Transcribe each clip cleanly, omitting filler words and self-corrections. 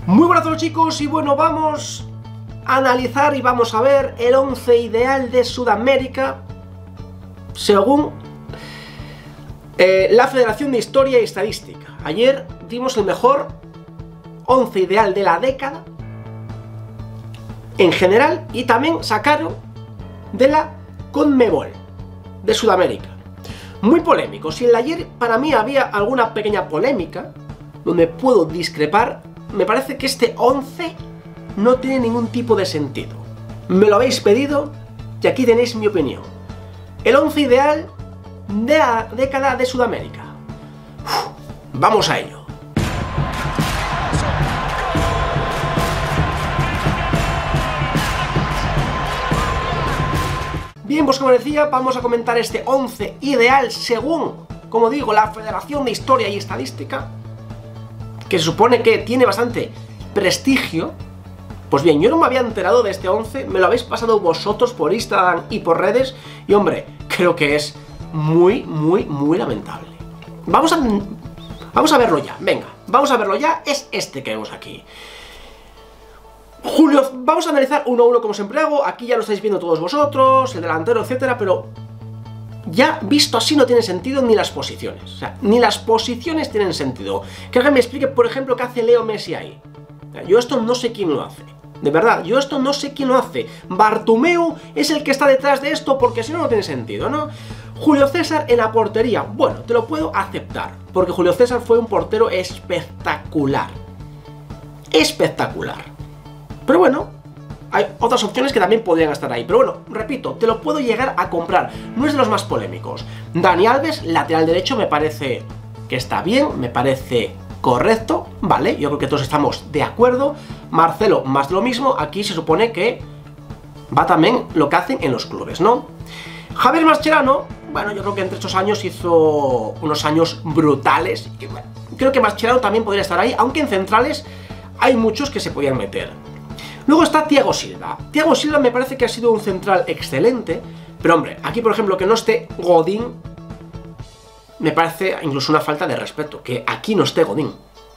Muy buenas a todos, chicos, y bueno, vamos a analizar y vamos a ver el 11 ideal de Sudamérica según la Federación de Historia y Estadística. Ayer dimos el mejor 11 ideal de la década en general y también sacaron de la CONMEBOL de Sudamérica. Muy polémico. Si en el ayer para mí había alguna pequeña polémica donde puedo discrepar, me parece que este 11 no tiene ningún tipo de sentido. Me lo habéis pedido y aquí tenéis mi opinión. El 11 ideal de la década de Sudamérica. Vamos a ello. Bien, pues como decía, vamos a comentar este 11 ideal según, como digo, la Federación de Historia y Estadística, que se supone que tiene bastante prestigio. Pues bien, yo no me había enterado de este 11, me lo habéis pasado vosotros por Instagram y por redes, y hombre, creo que es muy lamentable. Vamos a verlo ya, venga, vamos a verlo ya, es este que vemos aquí. Julio, vamos a analizar uno a uno como siempre hago, aquí ya lo estáis viendo todos vosotros, el delantero, etcétera, pero ya visto así no tiene sentido ni las posiciones. O sea, ni las posiciones tienen sentido. Que alguien me explique, por ejemplo, qué hace Leo Messi ahí. O sea, yo esto no sé quién lo hace. De verdad, yo esto no sé quién lo hace. Bartomeu es el que está detrás de esto porque si no, no tiene sentido, ¿no? Julio César en la portería. Bueno, te lo puedo aceptar, porque Julio César fue un portero espectacular. Espectacular. Pero bueno, hay otras opciones que también podrían estar ahí. Pero bueno, repito, te lo puedo llegar a comprar. No es de los más polémicos. Dani Alves, lateral derecho, me parece que está bien, me parece correcto, ¿vale? Yo creo que todos estamos de acuerdo. Marcelo, más de lo mismo. Aquí se supone que va también lo que hacen en los clubes, ¿no? Javier Mascherano, bueno, yo creo que entre estos años hizo unos años brutales. Y, bueno, creo que Mascherano también podría estar ahí, aunque en centrales hay muchos que se podían meter. Luego está Thiago Silva. Thiago Silva me parece que ha sido un central excelente, pero hombre, aquí por ejemplo que no esté Godín, me parece incluso una falta de respeto, que aquí no esté Godín.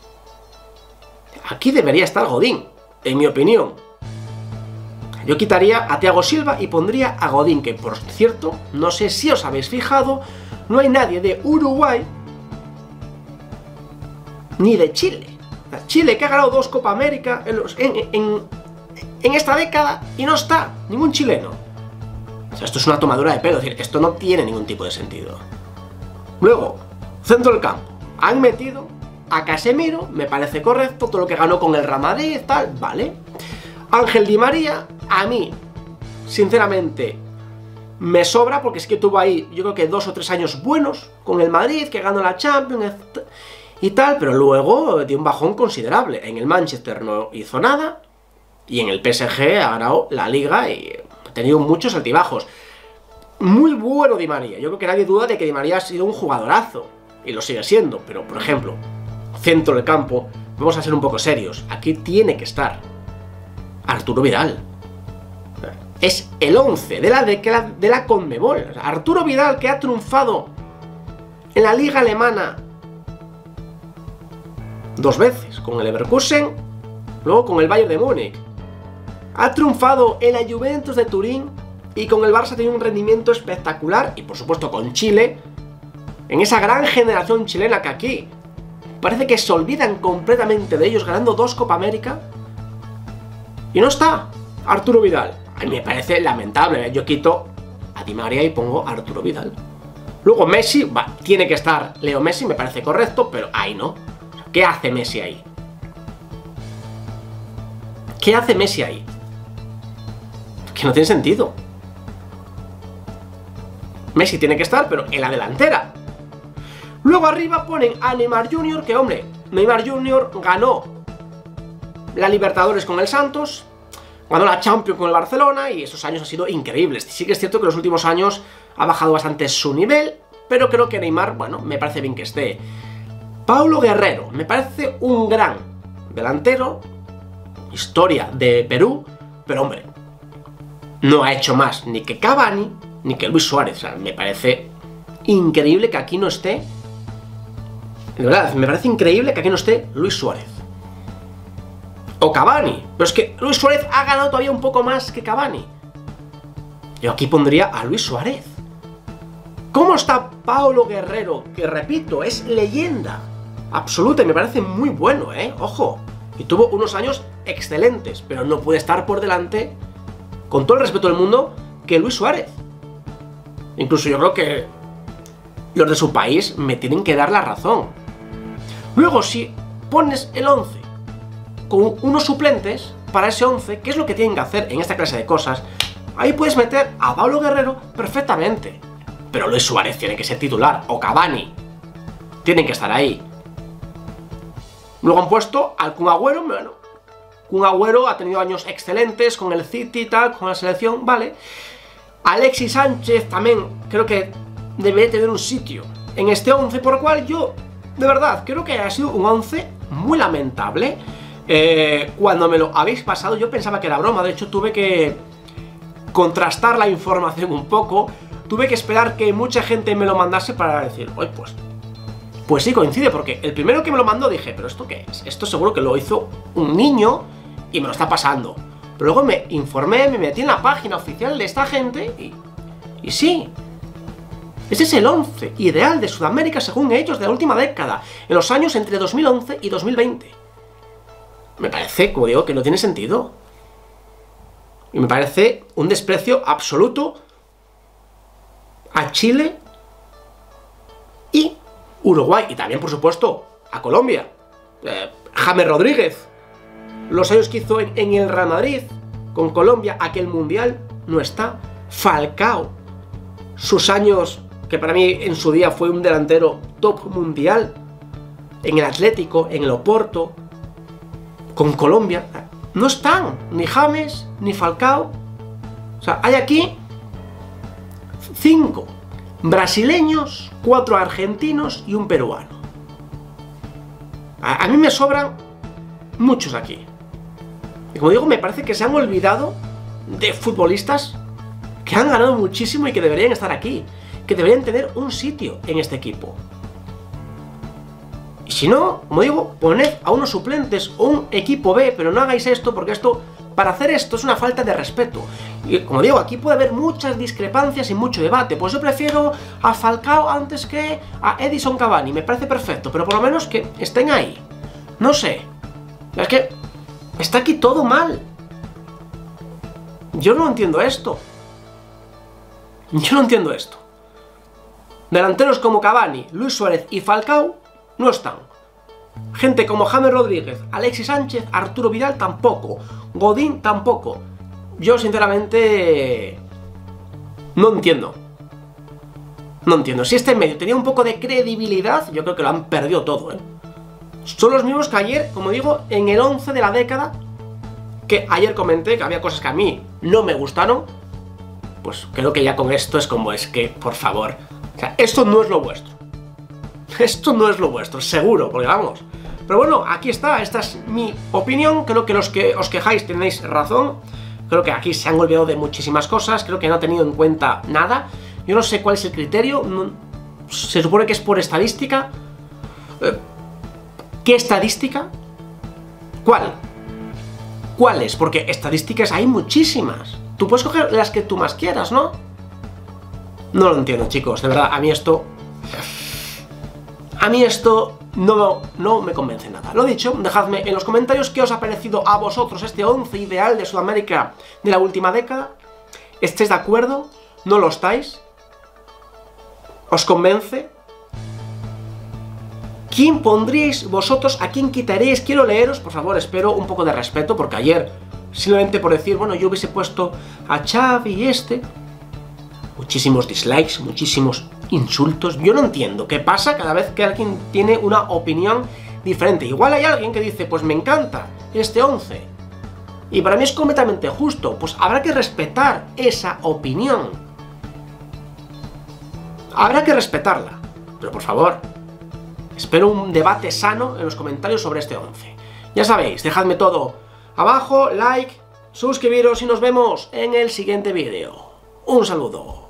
Aquí debería estar Godín, en mi opinión. Yo quitaría a Thiago Silva y pondría a Godín, que por cierto, no sé si os habéis fijado, no hay nadie de Uruguay ni de Chile. Chile que ha ganado 2 Copa América en esta década y no está ningún chileno. O sea, esto es una tomadura de pelo, es decir, esto no tiene ningún tipo de sentido. Luego, centro del campo. Han metido a Casemiro, me parece correcto, todo lo que ganó con el Real Madrid, tal, vale. Ángel Di María, a mí, sinceramente, me sobra, porque es que tuvo ahí, yo creo que 2 o 3 años buenos con el Madrid, que ganó la Champions y tal, pero luego dio un bajón considerable. En el Manchester no hizo nada, y en el PSG ha ganado la Liga y ha tenido muchos altibajos. Muy bueno Di María, yo creo que nadie duda de que Di María ha sido un jugadorazo, y lo sigue siendo, pero por ejemplo, centro del campo, vamos a ser un poco serios, aquí tiene que estar Arturo Vidal. Es el 11 de la CONMEBOL. Arturo Vidal, que ha triunfado en la Liga Alemana 2 veces, con el Leverkusen, luego con el Bayern de Múnich. Ha triunfado en la Juventus de Turín y con el Barça tiene un rendimiento espectacular, y por supuesto con Chile, en esa gran generación chilena que aquí parece que se olvidan completamente de ellos, ganando 2 Copa América, y no está Arturo Vidal. A mí me parece lamentable. Yo quito a Di María y pongo a Arturo Vidal. Luego Messi, tiene que estar Leo Messi, me parece correcto, pero ahí no. ¿Qué hace Messi ahí? ¿Qué hace Messi ahí? Que no tiene sentido. Messi tiene que estar, pero en la delantera. Luego arriba ponen a Neymar Jr., que hombre, Neymar Jr. ganó la Libertadores con el Santos, ganó la Champions con el Barcelona, y esos años han sido increíbles. Sí que es cierto que en los últimos años ha bajado bastante su nivel, pero creo que Neymar, bueno, me parece bien que esté. Paulo Guerrero, me parece un gran delantero, historia de Perú, pero hombre, no ha hecho más ni que Cavani, ni que Luis Suárez. O sea, me parece increíble que aquí no esté, de verdad, me parece increíble que aquí no esté Luis Suárez. o Cavani. Pero es que Luis Suárez ha ganado todavía un poco más que Cavani. Yo aquí pondría a Luis Suárez. ¿Cómo está Paulo Guerrero? Que repito, es leyenda absoluta y me parece muy bueno, ojo. Y tuvo unos años excelentes, pero no puede estar por delante, con todo el respeto del mundo, que Luis Suárez. Incluso yo creo que los de su país me tienen que dar la razón. Luego, si pones el 11 con unos suplentes para ese 11, ¿qué es lo que tienen que hacer en esta clase de cosas? Ahí puedes meter a Paulo Guerrero perfectamente. Pero Luis Suárez tiene que ser titular, o Cavani. Tienen que estar ahí. Luego han puesto al Kun Agüero, bueno, Kun Agüero ha tenido años excelentes con el City y tal, con la selección, vale. Alexis Sánchez también creo que debería tener un sitio en este 11, por lo cual yo, de verdad, creo que ha sido un 11 muy lamentable. Cuando me lo habéis pasado yo pensaba que era broma, de hecho tuve que contrastar la información un poco, tuve que esperar que mucha gente me lo mandase para decir, oye, pues sí coincide, porque el primero que me lo mandó dije, ¿pero esto qué es? Esto seguro que lo hizo un niño y me lo está pasando. Pero luego me informé, me metí en la página oficial de esta gente y sí. Ese es el 11 ideal de Sudamérica según ellos de la última década, en los años entre 2011 y 2020. Me parece, como digo, que no tiene sentido. Y me parece un desprecio absoluto a Chile y Uruguay, y también, por supuesto, a Colombia. James Rodríguez, los años que hizo en el Real Madrid, con Colombia, aquel mundial, no está. Falcao, sus años, que para mí en su día fue un delantero top mundial, en el Atlético, en el Oporto, con Colombia, no están, ni James, ni Falcao. O sea, hay aquí 5 brasileños, 4 argentinos y un peruano. A mí me sobran muchos aquí. Y como digo, me parece que se han olvidado de futbolistas que han ganado muchísimo y que deberían estar aquí, que deberían tener un sitio en este equipo. Y si no, como digo, poned a unos suplentes o un equipo B, pero no hagáis esto porque esto, para hacer esto es una falta de respeto. Y como digo, aquí puede haber muchas discrepancias y mucho debate. Pues yo prefiero a Falcao antes que a Edison Cavani, me parece perfecto, pero por lo menos que estén ahí. No sé, es que está aquí todo mal. Yo no entiendo esto. Yo no entiendo esto. Delanteros como Cavani, Luis Suárez y Falcao no están. Gente como James Rodríguez, Alexis Sánchez, Arturo Vidal tampoco. Godín tampoco. Yo sinceramente no entiendo. No entiendo. Si este medio tenía un poco de credibilidad, yo creo que lo han perdido todo, Son los mismos que ayer, como digo, en el 11 de la década, que ayer comenté que había cosas que a mí no me gustaron. Pues creo que ya con esto es como, es que, por favor, o sea, esto no es lo vuestro. Esto no es lo vuestro, seguro, porque vamos. Pero bueno, aquí está, esta es mi opinión. Creo que los que os quejáis tenéis razón. Creo que aquí se han olvidado de muchísimas cosas. Creo que no han tenido en cuenta nada. Yo no sé cuál es el criterio. Se supone que es por estadística. ¿Qué estadística? ¿Cuál? ¿Cuáles? Porque estadísticas hay muchísimas. Tú puedes coger las que tú más quieras, ¿no? No lo entiendo, chicos. De verdad, a mí esto no me convence nada. Lo dicho, dejadme en los comentarios qué os ha parecido a vosotros este 11 ideal de Sudamérica de la última década. ¿Estáis de acuerdo? ¿No lo estáis? ¿Os convence? ¿Quién pondríais vosotros? ¿A quién quitaréis? Quiero leeros, por favor, espero un poco de respeto, porque ayer, simplemente por decir, bueno, yo hubiese puesto a Xavi y muchísimos dislikes, muchísimos insultos. Yo no entiendo qué pasa cada vez que alguien tiene una opinión diferente. Igual hay alguien que dice, pues me encanta este 11 y para mí es completamente justo. Pues habrá que respetar esa opinión. Habrá que respetarla. Pero por favor, espero un debate sano en los comentarios sobre este 11. Ya sabéis, dejadme todo abajo, like, suscribiros y nos vemos en el siguiente vídeo. Un saludo.